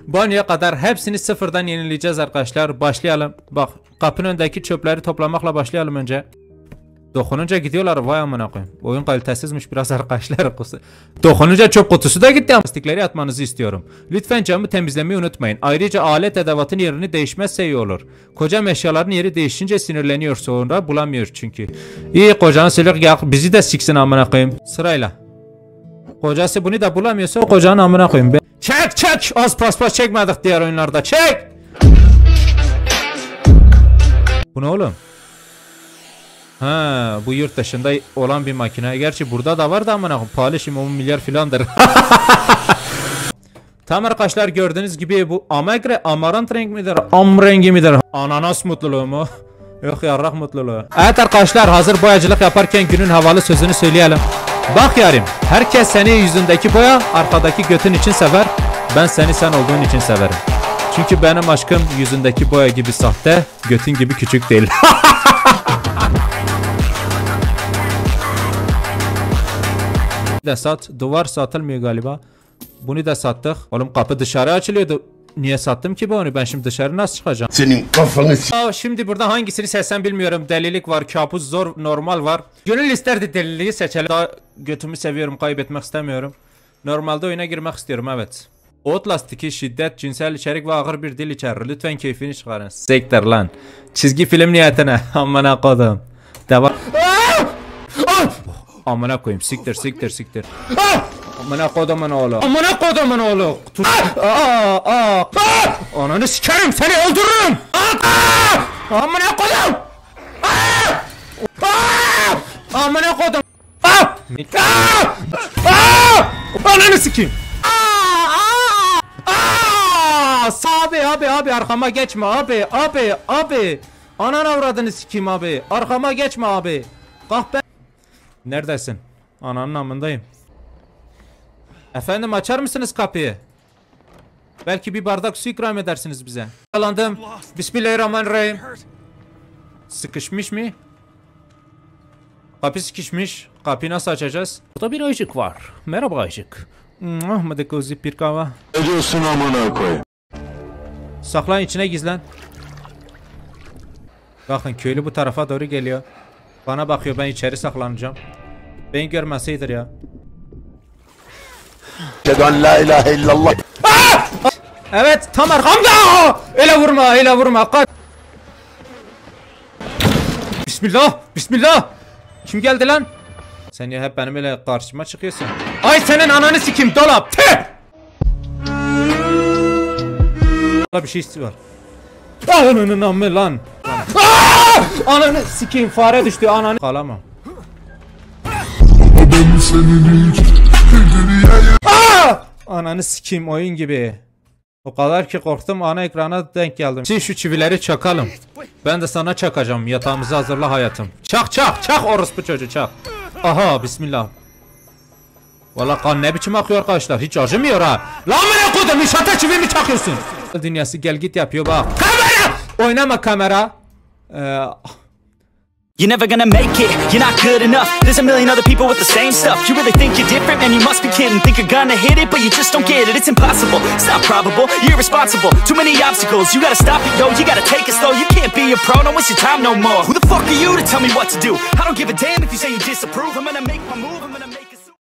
banyoya kadar hepsini sıfırdan yenileyeceğiz arkadaşlar. Başlayalım. Bak kapının önündeki çöpleri toplamakla başlayalım önce. Dokununca gidiyorlar, vay amına koyayım. Oyun kalitesizmiş biraz arkadaşlar. Dokununca çöp kutusu da gitti. Lastikleri atmanızı istiyorum. Lütfen camı temizlemeyi unutmayın. Ayrıca alet edevatın yerini değişmezse iyi olur. Kocam eşyaların yeri değişince sinirleniyor, sonra bulamıyor çünkü. İyi kocanı silik yak, bizi de siksin amına koyayım. Sırayla. Kocası bunu da bulamıyorsa o kocanın amına koyayım. Çek! Az paspas çekmedik diğer oyunlarda. Çek! Bu ne oğlum? Ha, bu yurt dışında olan bir makine. Gerçi burada da var da amına koyayım. Pahalı şimdi 10 milyar filandır. Tam arkadaşlar gördüğünüz gibi bu amarant renk midir? Am rengi midir? Ananas mutluluğu mu? Yok yarrak mutluluğu. Evet arkadaşlar, hazır boyacılık yaparken günün havalı sözünü söyleyelim. Bak yarim, herkes seni yüzündeki boya, arkadaki götün için sever. Ben seni sen olduğun için severim. Çünkü benim aşkım yüzündeki boya gibi sahte, götün gibi küçük değil. de sat. Duvar satılmıyor galiba. Bunu da sattık. Oğlum kapı dışarı açılıyordu. Niye sattım ki onu? Ben şimdi dışarı nasıl çıkacağım? Senin kafanı Şimdi burada hangisini seçsem bilmiyorum. Delilik var, kabus, zor, normal var. Gönül isterdi deliliği seçelim. Daha götümü seviyorum, kaybetmek istemiyorum. Normalde oyuna girmek istiyorum, evet. Outlast 2 şiddet, cinsel içerik ve ağır bir dil içerir. Lütfen keyfini çıkarın. Sektir lan. Çizgi film niyetine. Amına kodum. Devam. Amına koyayım, siktir. Amına kodumun oğlu. Ananı sikerim, seni öldürürüm. Amına kodum. Amına kodum. Ananı sikeyim. Abi arkama geçme abi. Ananı avradını sikeyim abi. Arkama geçme abi. Kalk be. Neredesin? Ananın amındayım. Efendim, açar mısınız kapıyı? Belki bir bardak su ikram edersiniz bize. Yalandım. Bismillahirrahmanirrahim. Sıkışmış mı? Kapı sıkışmış. Kapıyı nasıl açacağız? Burada bir ayıcık var. Merhaba ayıcık. Ahmet Kozi bir kahve. ne diyorsun amına koy? Saklan, içine gizlen. Bakın köylü bu tarafa doğru geliyor. Bana bakıyor, ben içeri saklanacağım. Beni görmeseydir ya. La ilahe illallah. Evet, tam arkamda. Öyle vurma. Kaç. Bismillah. Kim geldi lan? Sen ya hep benim öyle karşıma çıkıyorsun. Ay senin ananı sikeyim dolap. Bir şey istiyor. Ananın amı lan. Ananı sikeyim, fare düştü ananı. Kalamam. Ananı sikeyim, oyun gibi. O kadar ki korktum, ana ekrana denk geldim. Şu çivileri çakalım. Ben de sana çakacağım. Yatağımızı hazırla hayatım. Çak orospu çocuğu çak. Aha, bismillah. Valla kan ne biçim akıyor arkadaşlar, hiç acımıyor ha. Lan bana kodum, inşaata çivi mi çakıyorsun? Dünyası gel git yapıyor bak. Kamera! Oynama kamera. You're never gonna make it, you're not good enough. There's a million other people with the same stuff. You really think you're different? Man, you must be kidding. Think you're gonna hit it, but you just don't get it. It's impossible, it's not probable, you're irresponsible. Too many obstacles, you gotta stop it, yo. You gotta take it slow, you can't be a pro. Don't waste your time no more. Who the fuck are you to tell me what to do? I don't give a damn if you say you disapprove. I'm gonna make my move, I'm gonna make